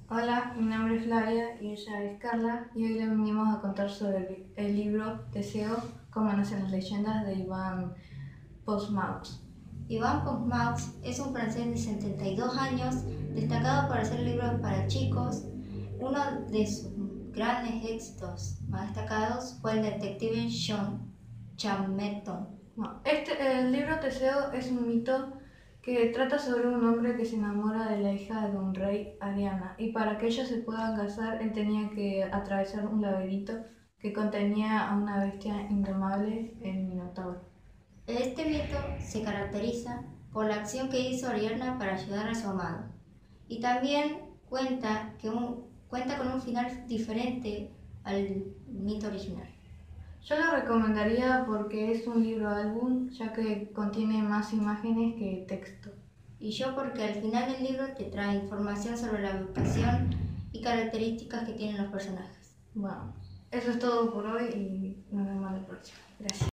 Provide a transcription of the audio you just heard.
Hola, mi nombre es Flavia y ella es Carla y hoy le venimos a contar sobre el libro Teseo, cómo nacen las leyendas de Ivan Postmaux. Ivan Postmaux es un francés de 72 años, destacado por hacer libros para chicos. Uno de sus grandes éxitos más destacados fue el detective Jean Chamerton. El libro Teseo es un mito que trata sobre un hombre que se enamora de la hija de un rey, Ariana, y para que ellos se puedan casar él tenía que atravesar un laberinto que contenía a una bestia indomable, el Minotauro. Este mito se caracteriza por la acción que hizo Ariana para ayudar a su amado, y también cuenta con un final diferente al mito original. Yo lo recomendaría porque es un libro álbum, ya que contiene más imágenes que texto. Y yo porque al final del libro te trae información sobre la vocación y características que tienen los personajes. Bueno, eso es todo por hoy y nos vemos la próxima. Gracias.